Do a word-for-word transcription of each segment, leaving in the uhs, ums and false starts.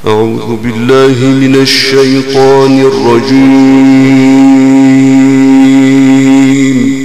أعوذ بالله من الشيطان الرجيم.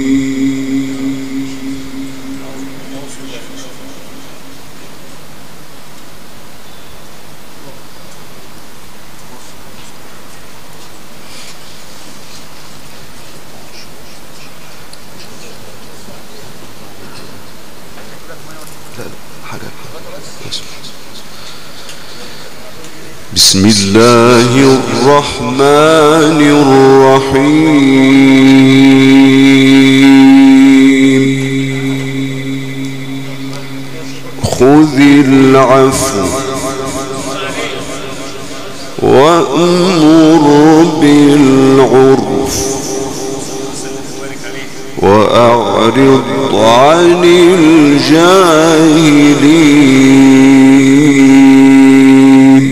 بسم الله الرحمن الرحيم. خذ العفو وأمر بالعرف وأعرض عن الجاهلين.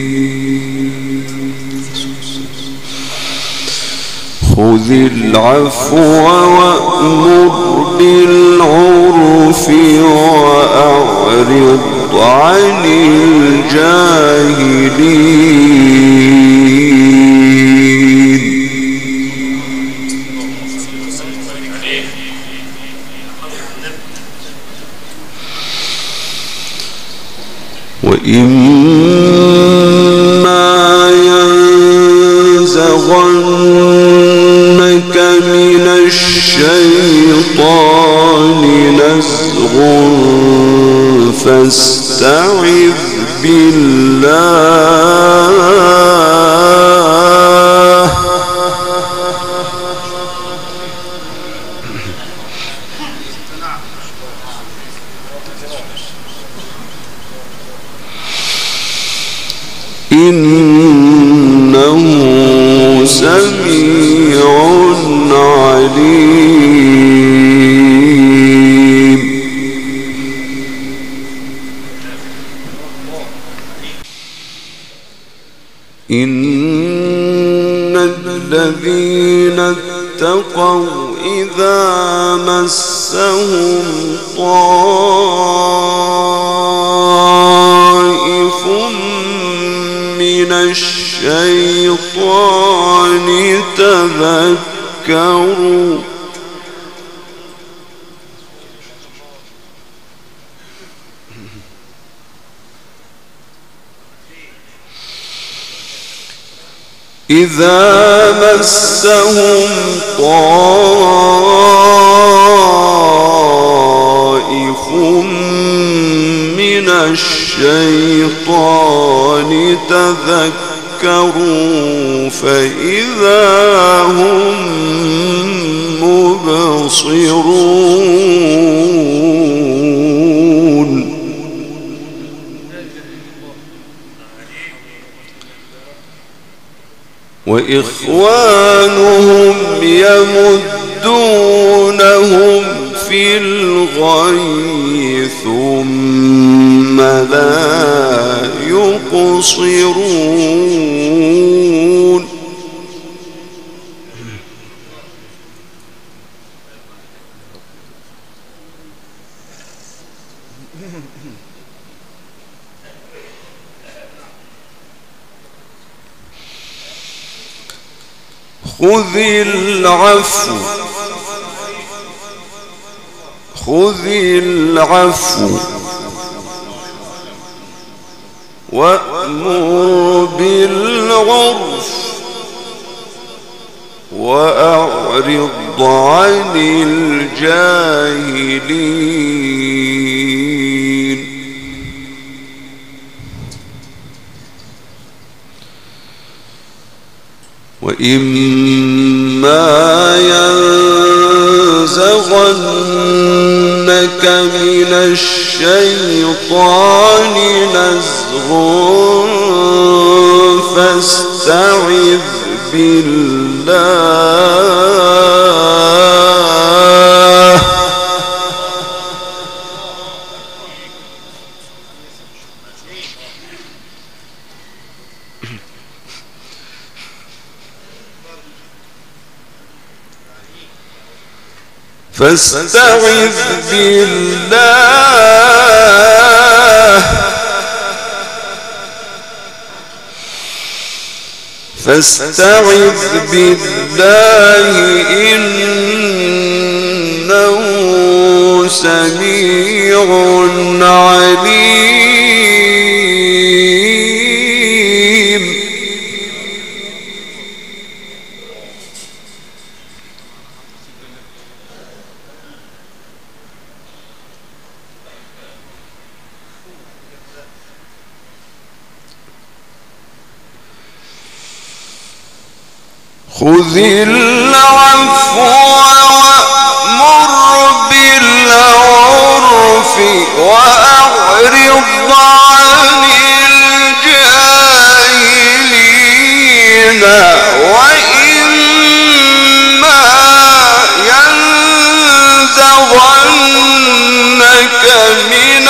خذ العفو وأمر بالعرف وأعرض عن الجاهلين. وإما ينزغنك من الشيطان نزغ فاستعذ بالله إنه سميع عليم. إن الذين اتقوا إذا مسهم طائف من الشيطان تذكروا إذا مسهم طائف من الشيطان تذكروا فإذا هم مبصرون. وإخوانهم يمدونهم في الغي ثم لا يقصرون. خذ العفو خذ العفو وأمر بالعرف وأعرض عن الجاهلين. وإما ينزغنك من الشيطان نزغ فاستعذ بالله فاستعذ بالله فاستعذ بالله إنه سميع عليم. خذ العفو وأمر بالعرف وأعرض عن الجاهلين وإما ينزغنك من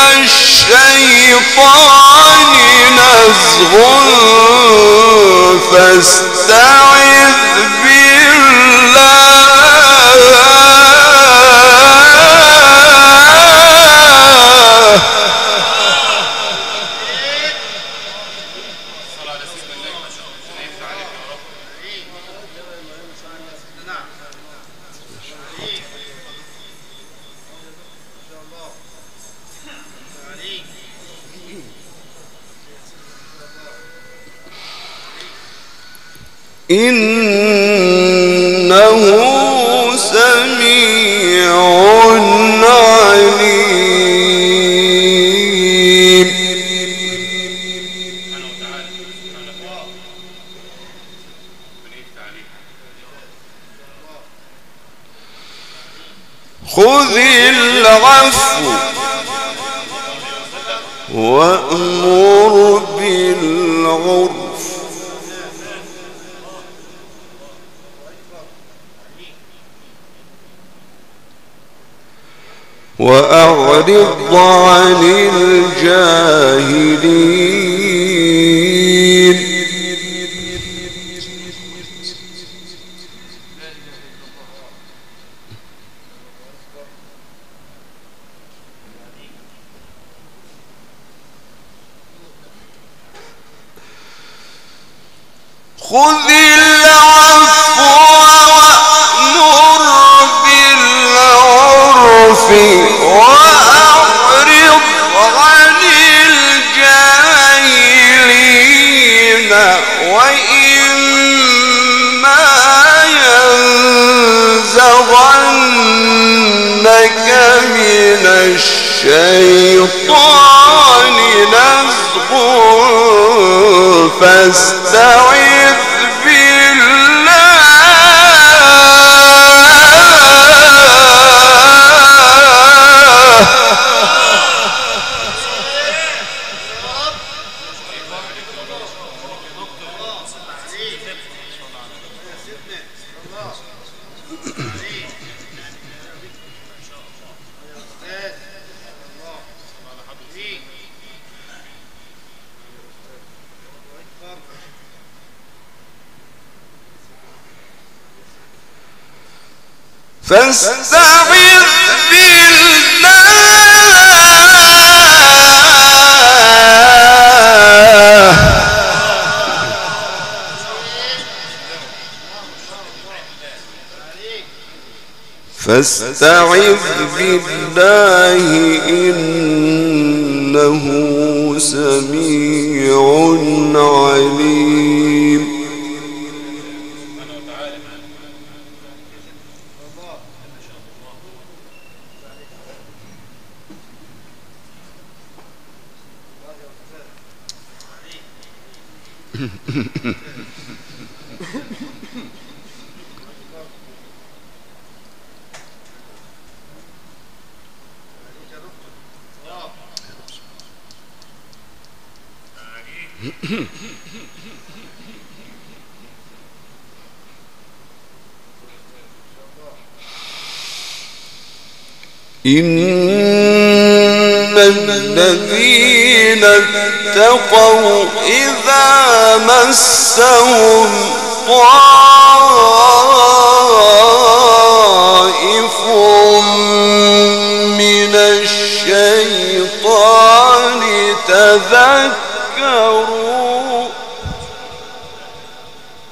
الشيطان نزغ فاستعذ إنه سميع عليم. خذ العفو وأمر بالعرف وأعرض عن الجاهلين. خذ العفو وأمر بالعرف وأعرض عن الجاهلين وإما ينزغنك من الشيطان نزغ فاستعذ فاستعذ بالله فاستعذ بالله إنه سميع عليم. إن الذين اتقوا إذا مسهم طائف من الشيطان تذكروا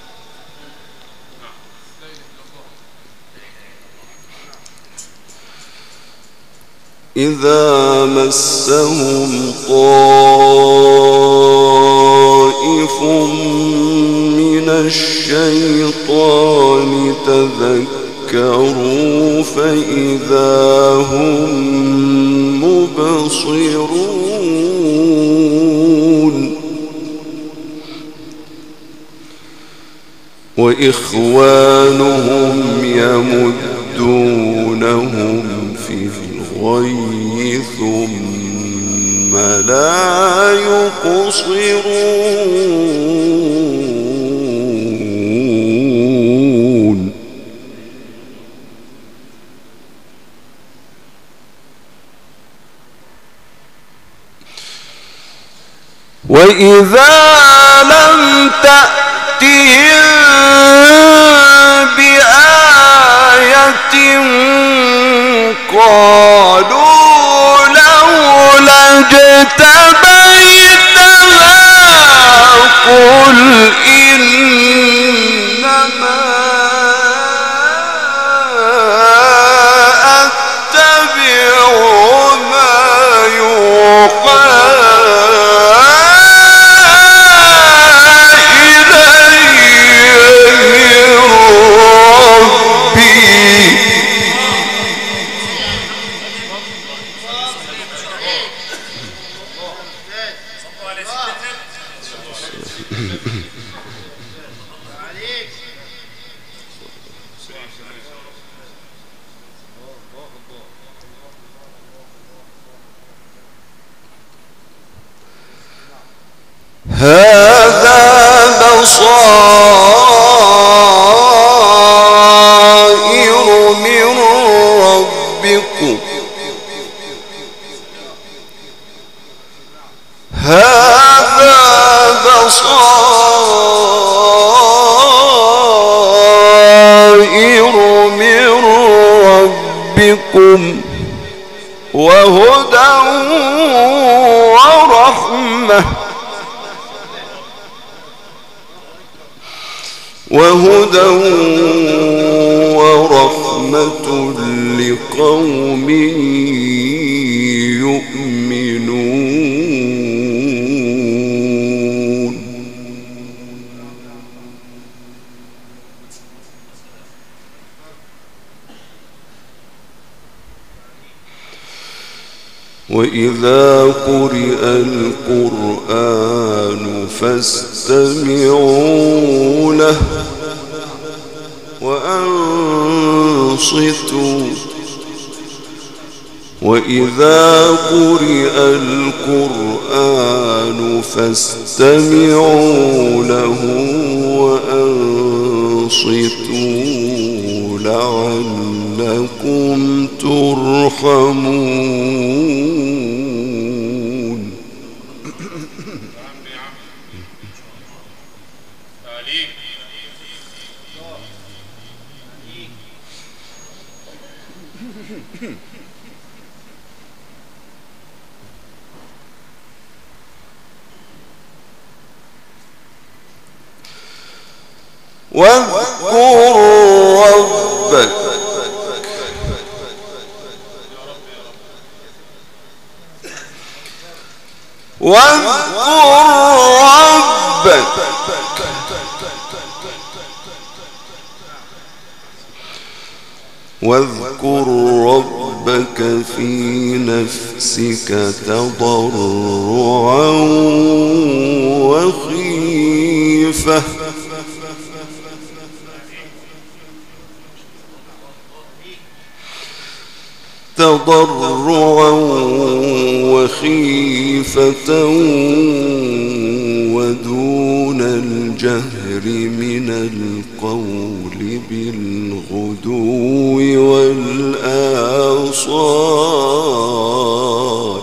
إذا مسهم طائف من الشيطان تذكروا فإذا هم مبصرون وإخوانهم يمدونهم في الغي ثم لا يقصرون وإذا لم تأتهم بآية قالوا لولا اجتبيتها قل إنما أتبع ما يوحى هذا بصائر من ربكم هذا بصائر من ربكم وهدى ورحمة وهدى ورحمة لقوم يؤمنون وإذا قرئ القرآن فاستمعوا له وأنصتوا وإذا قرئ القرآن فاستمعوا له وأنصتوا لعلكم ترحمون واذكر ربك واذكر ربك واذكر ربك في نفسك تضرعا وخيفة تضرعا وخيفة ودون الجهر من القول بالغدو والآصال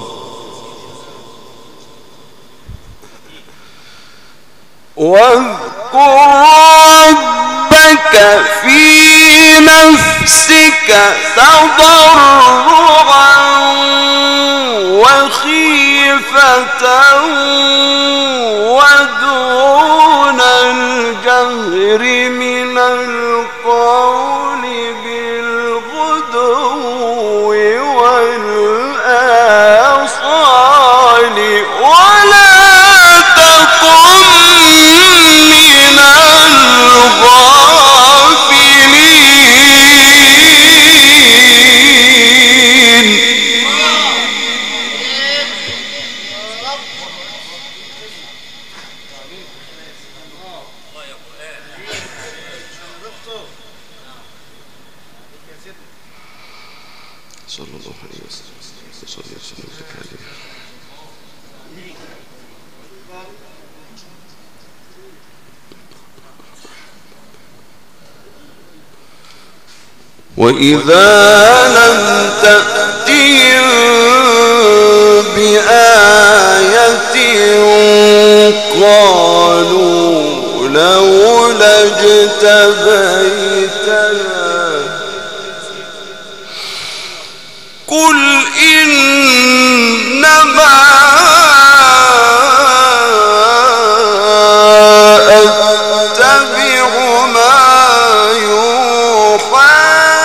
واذكر ربك في نفسك تضرعا وخيفة ودون الجهر من القول بالغدو والآصال صلى الله عليه وسلم صلى الله عليه وسلم. وإذا لم تأتهم بآية قالوا لولا اجتبيتها قل إنما أتبع ما يوحى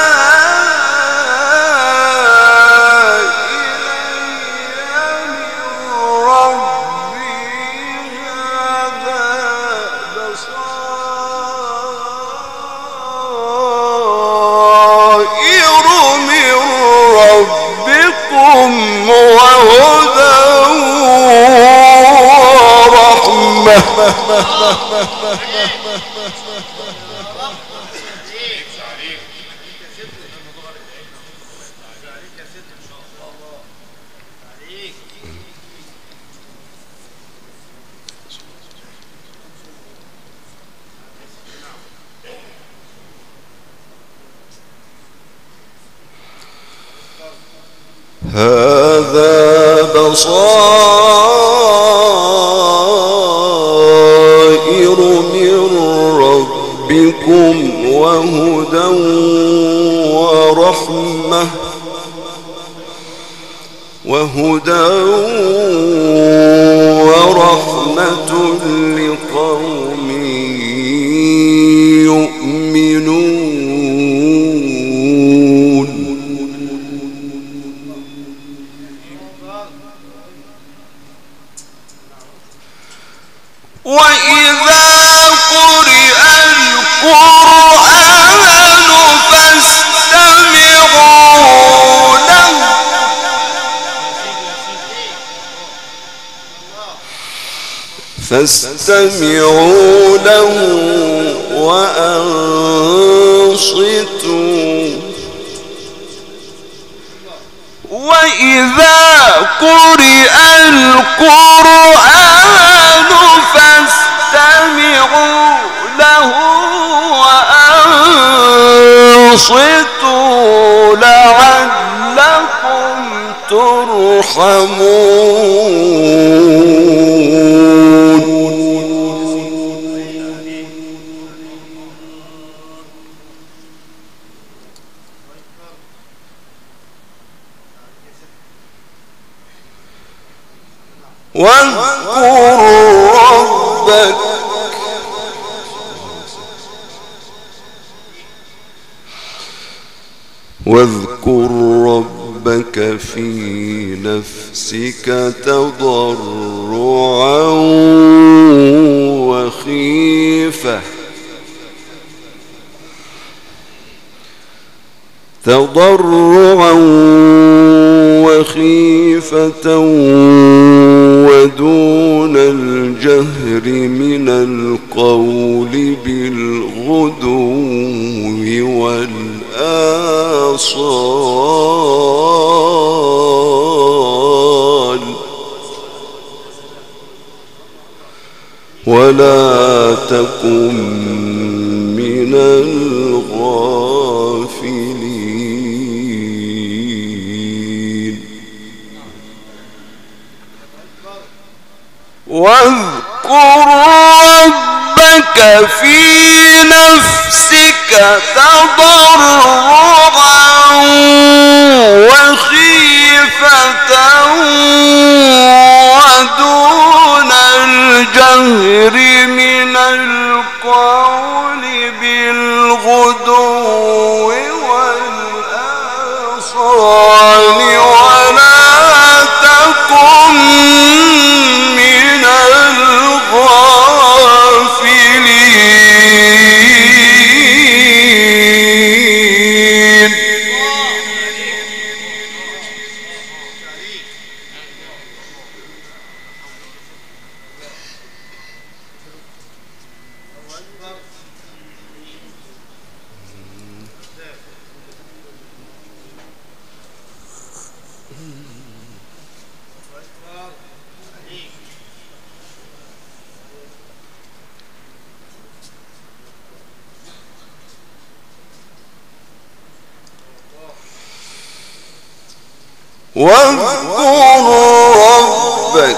وهدى هذا بصائر من ربكم وهدى ورحمة وهدى ورحمة لقوم يؤمنون. وإذا قرئ القرآن فاستمعوا له فاستمعوا له وأنصتوا وإذا قرئ القرآن فاستمعوا له وأنصتوا لعلكم ترحمون. واذكر ربك واذكر ربك في نفسك تضرعا وخيفة تضرعا وخيفة ودون الجهر من القول بالغدو والآصال ولا تكن من الغافلين. واذكر ربك في نفسك تضرعا وخيفة ودون الجهر من القول بالغدو والآصال ولا تكن من الغافلين. واذكر ربك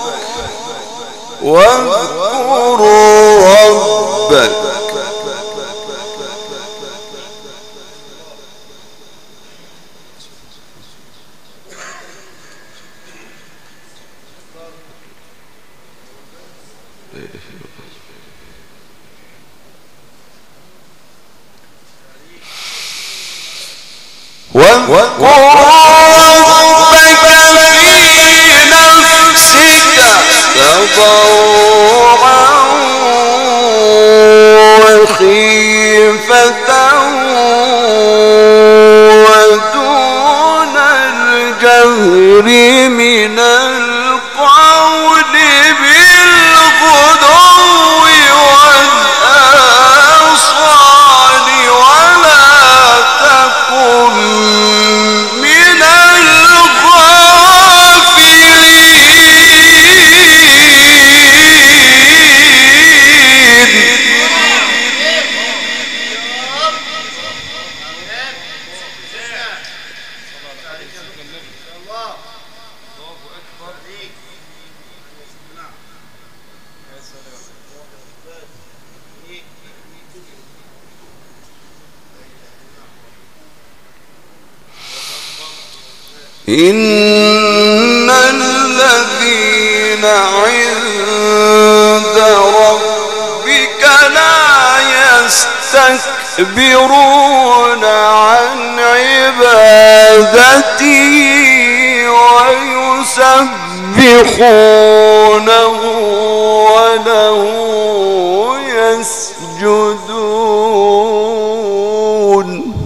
واذكر ربك واذكر ربك في نفسك تضرعا وخيفة ودون الجهر من القول بالغدو والآصال ولا تكن من إن الذين عند ربك لا يستكبرون عن عبادته ويسبحونه وله يسجدون.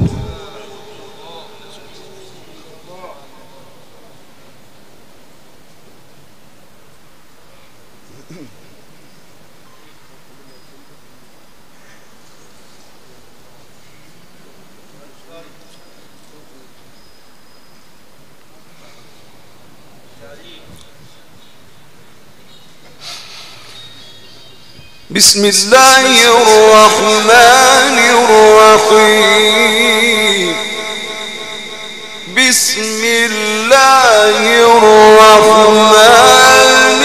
بسم الله الرحمن الرحيم. بسم الله الرحمن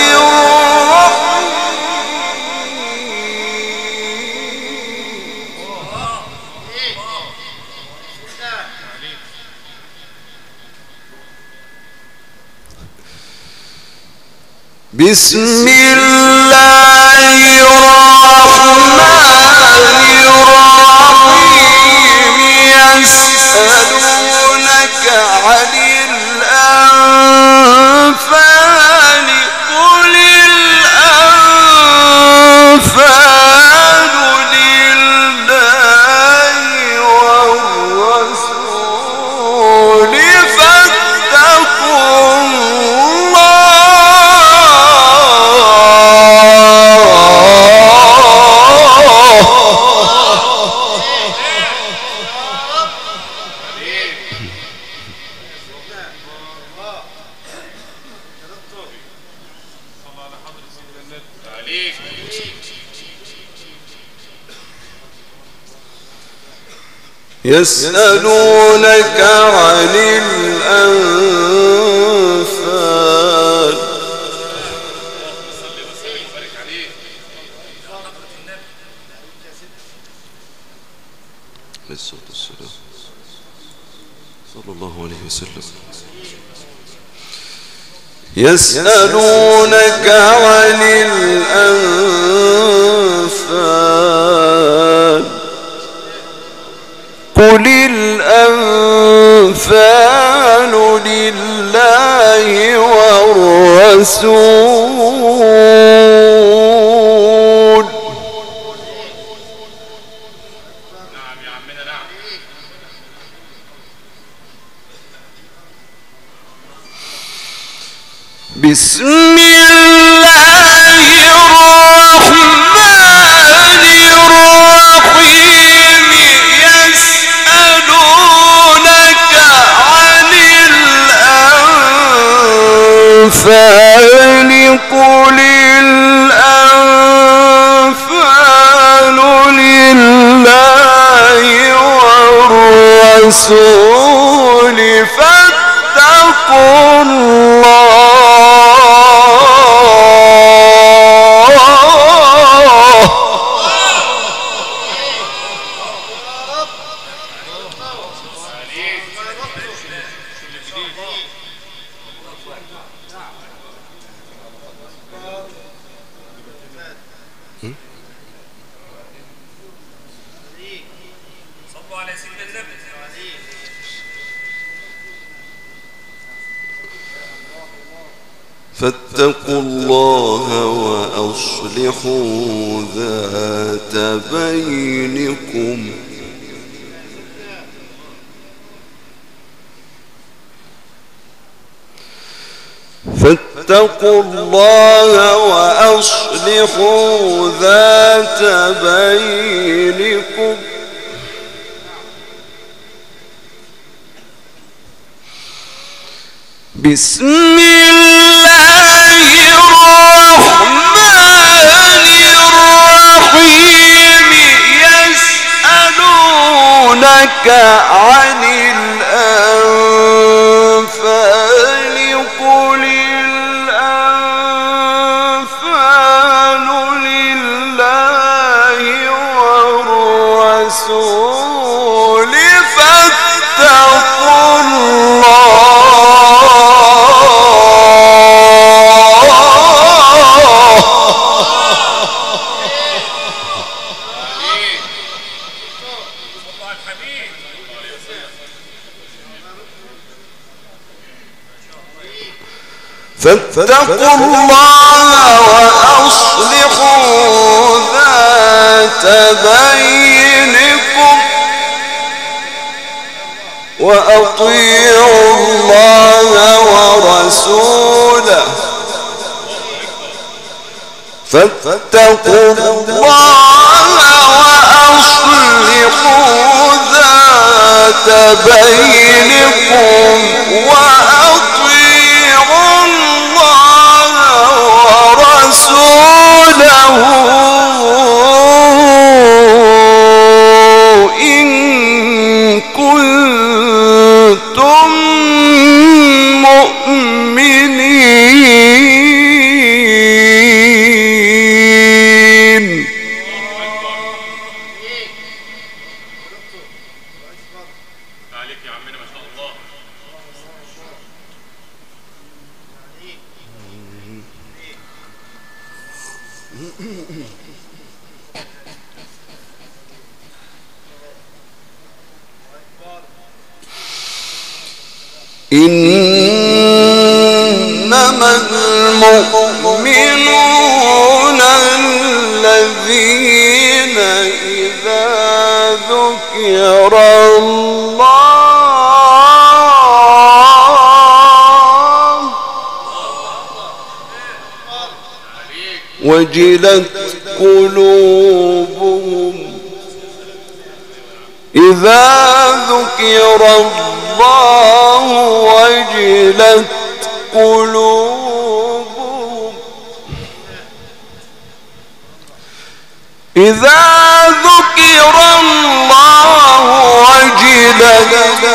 الرحيم. بسم الله الرحمن الرحيم. يسألونك عن الأنفال قل الأنفال لله والرسول فاتقوا يسألونك عن الأنفال صلى الله عليه وسلم. يسألونك عن الأنفال قل الأنفال لله والرسول. نعم يا عمنا نعم. بسم الله الرحمن الرحيم. يسألونك عن الأنفال قل الأنفال لله والرسول فاتقوا فاتقوا الله وأصلحوا ذات بينكم فاتقوا الله وأصلحوا ذات بينكم بسم الله الرحمن الرحيم يسألونك عن الأنفال قل الأنفال لله والرسول فاتقوا الله فاتقوا الله وأصلحوا ذات بينكم وأطيعوا الله ورسوله فاتقوا الله وأصلحوا ذات بينكم وأطيعوا الله ورسوله إن كنتم مؤمنين. عليك يا عمنا ما شاء الله. إنما المؤمنون الذين إذا ذكر الله وجلت قلوبهم إذا ذكر الله وجلت قلوبهم إذا ذكر الله وجلت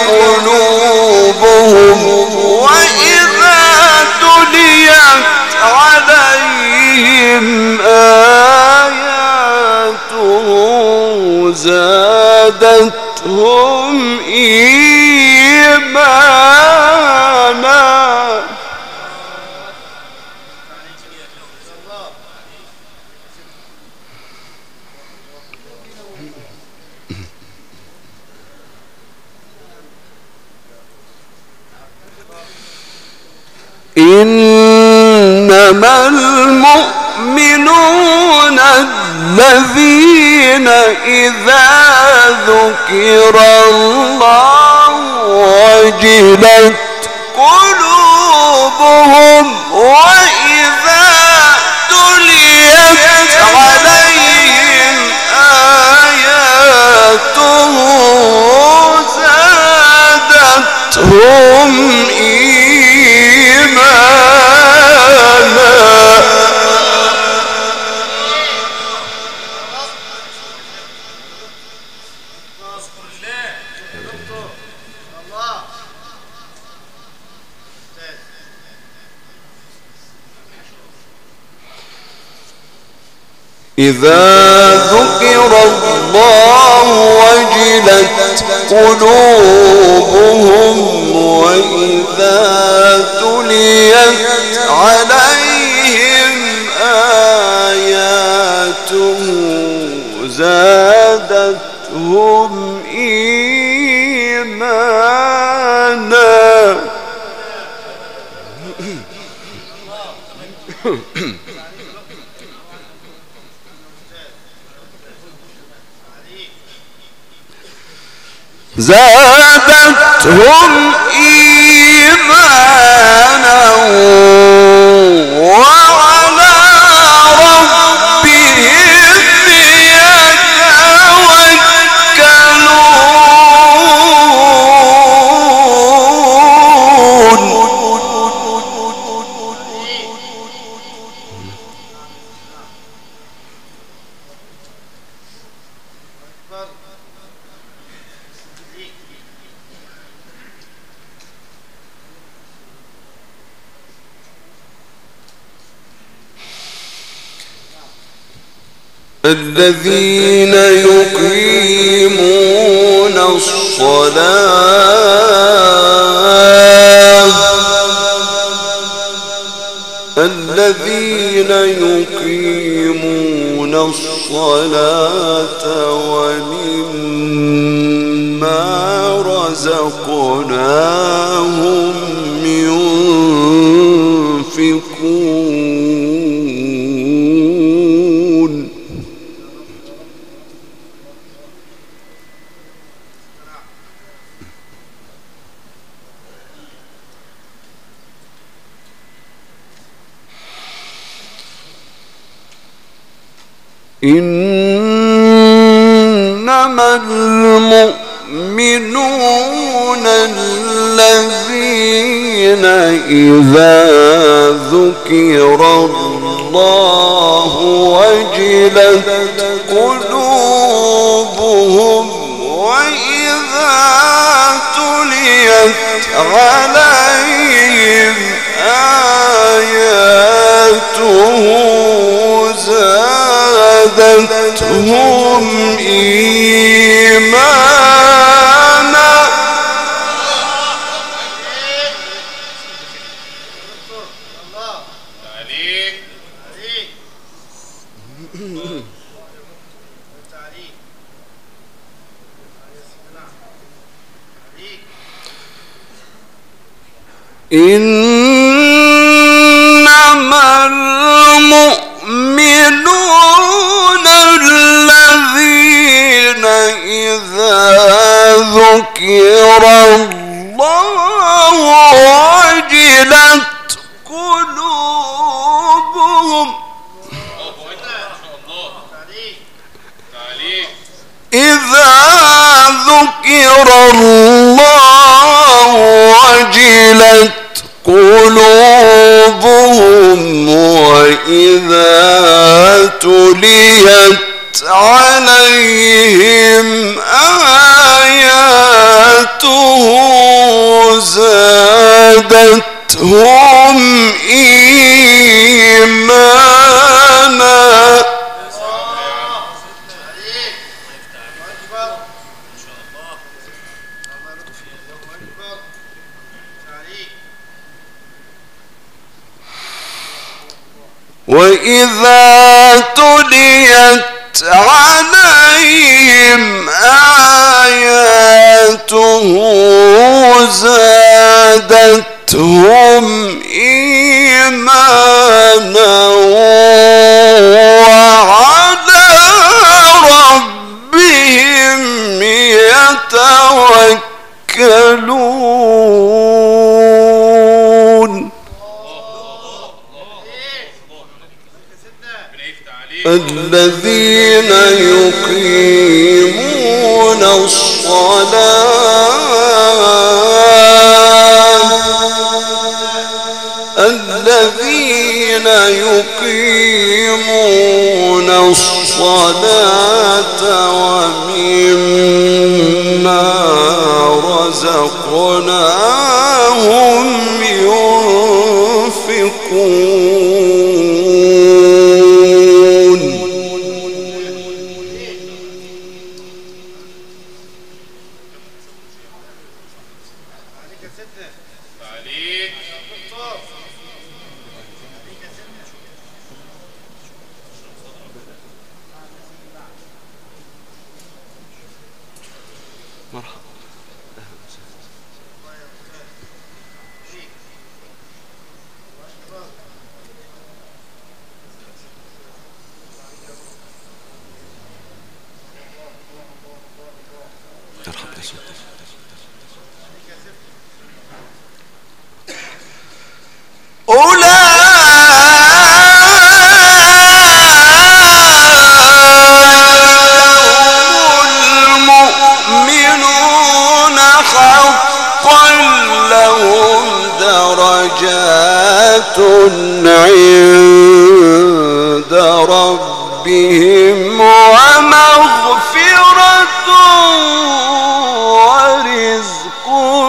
قلوبهم وإذا تليت عليهم آياته زادتهم إيمانا إنما المؤمنون الذين إذا ذكر الله وجلت قلوبهم وإذا تليت عليهم آياته زادتهم إذا ذكر الله وجلت قلوبهم وإذا تليت عليهم آياته زادتهم إيمانا زادتهم إيمانا وعلى ربهم الذين يقيمون الصلاة الذين يقيمون الصلاة ومما رزقناهم ينفقون. إنما المؤمنون الذين إذا ذكر الله وجلت قلوبهم وإذا تليت عليهم آياته زادتهم إيمانا. إنما المؤمنون الذين إذا ذكر الله وجلت قلوبهم إذا ذكر الله وجلت قلوبهم وإذا تليت عليهم آياته زادتهم إيمانا. وإذا تليت عليهم آياته زادتهم إيمانا وعلى ربهم يتوكلون. الذين يقيمون الصلاة الذين يقيمون الصلاة ومما رزقناهم ينفقون. عند ربهم ومغفرة ورزق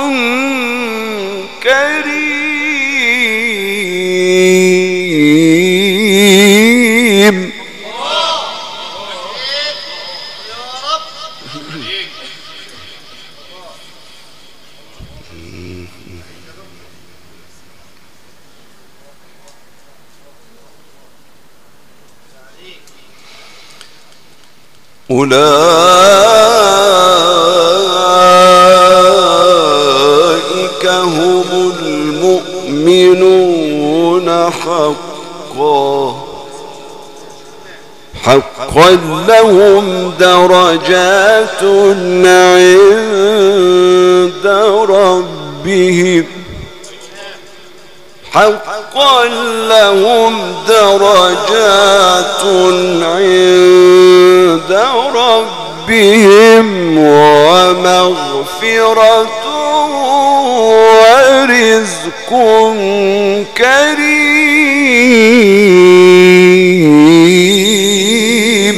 كريم. أولئك هم المؤمنون حقا حقا لهم درجات عند ربهم حقا لهم درجات عند ربهم ومغفرة ورزق كريم.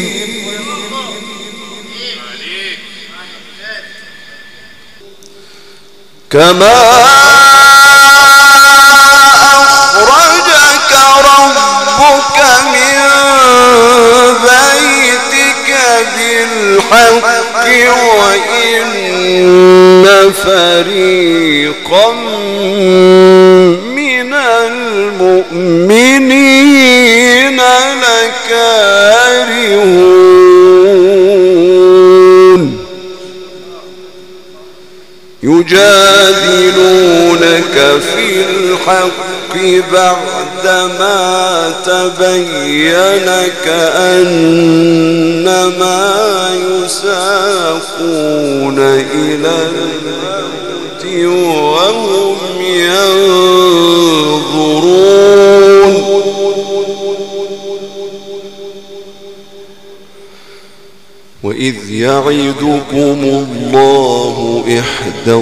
كما أخرجك ربك من بيتك بالحق وإن فريقا من المؤمنين لكارهون يجادلونك في الحق بعدما تبين كأنما يساقون إلى الموت وهم ينظرون. وإذ يعدكم الله إحدى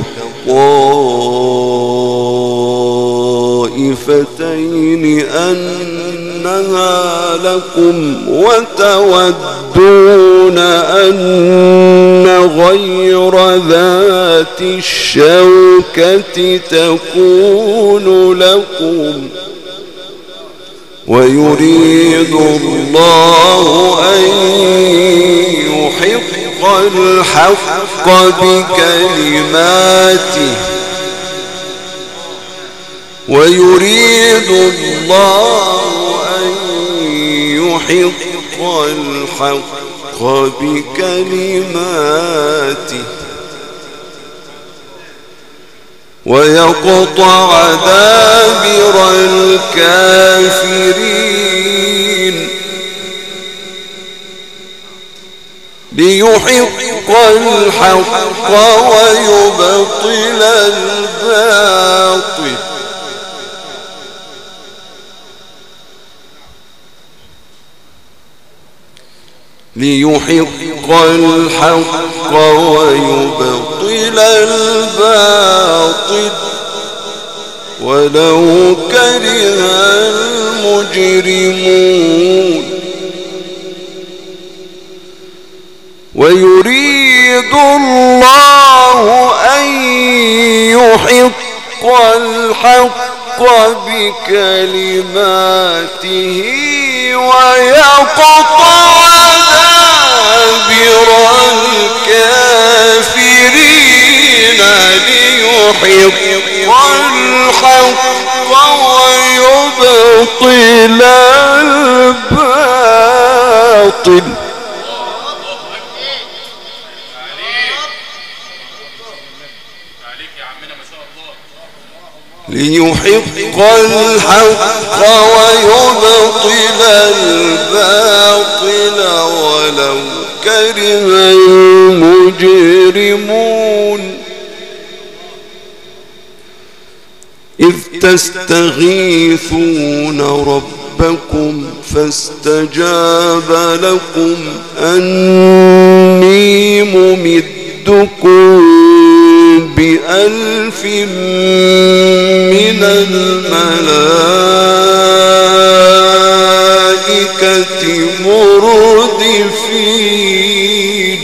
الطائفتين أنها لكم وتودون أن غير ذات الشوكة تكون لكم ويريد الله أن يحق الحق بكلماته ويريد الله أن يحق الحق بكلماته ويقطع دابر الكافرين ليحق الحق ويبطل الباطل ليحق الحق ويبطل الباطل ولو كره المجرمون. ويريد الله أن يحق الحق بكلماته ويقطع دابر الكافرين ليحق الحق ويبطل الباطل ليحق الحق ويبطل الباطل ولو كره المجرمون. المجرمون إذ تستغيثون ربكم فاستجاب لكم أني ممدكم بألف من الملائكة مردفين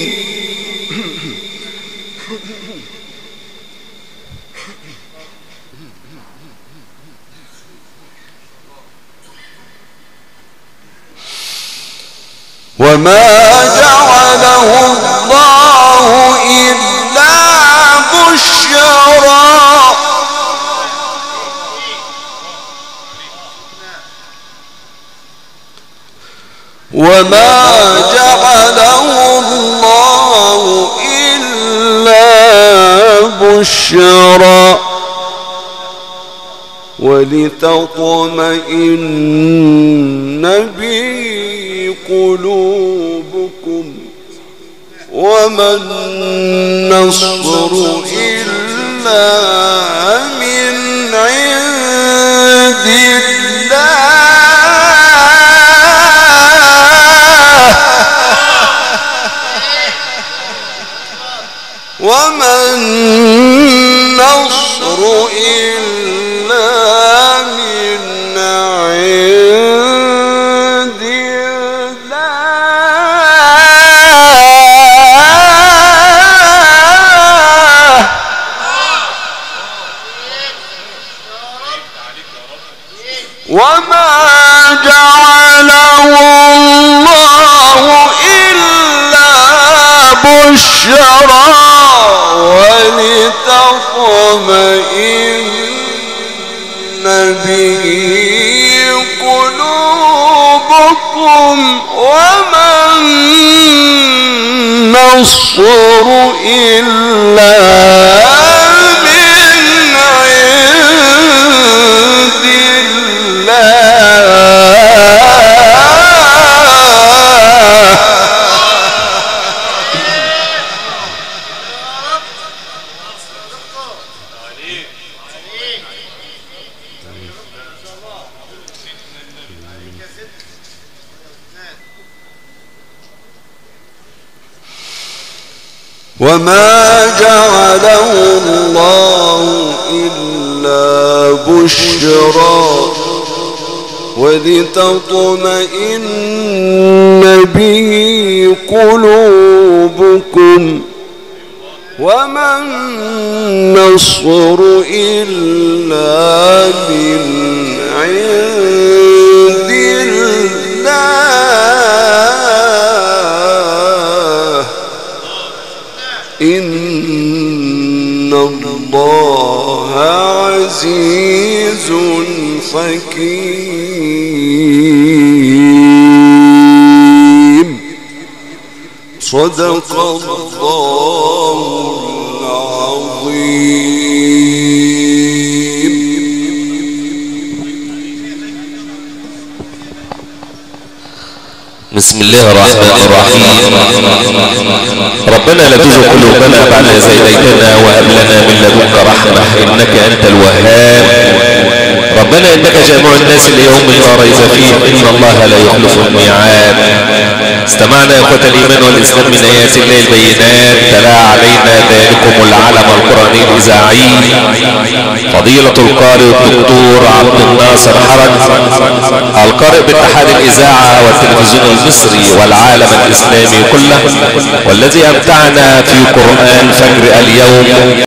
وما جعله الله إلا بشرى وما جعله الله إلا بشرى ولتطمئن به قلوبكم وما النصر إلا من عند الله وما النصر إلا من عند وما جعله الله إلا بشرى ولتطمئن به قلوبكم وما النصر إلا وما جعله الله إلا بشرى ولتطمئن به قلوبكم وما النصر إلا من عند الله إن الله عزيز حكيم صدق الله العظيم. بسم الله الرحمن الرحيم. ربنا لا تزغ قلوبنا بعد إذ هديتنا وهب لنا من لدنك رحمة إنك أنت الوهاب. ربنا إنك جامع الناس ليوم لا ريب فيه إن الله لا يخلف الميعاد. استمعنا يا اخوة الإيمان والإسلام من آيات الله البينات. تلا علينا ذلكم العلم القرآني الإذاعي فضيلة القارئ الدكتور عبد الناصر حرج، القارئ باتحاد الإذاعة والتلفزيون المصري والعالم الإسلامي كله، والذي أمتعنا في قرآن فجر اليوم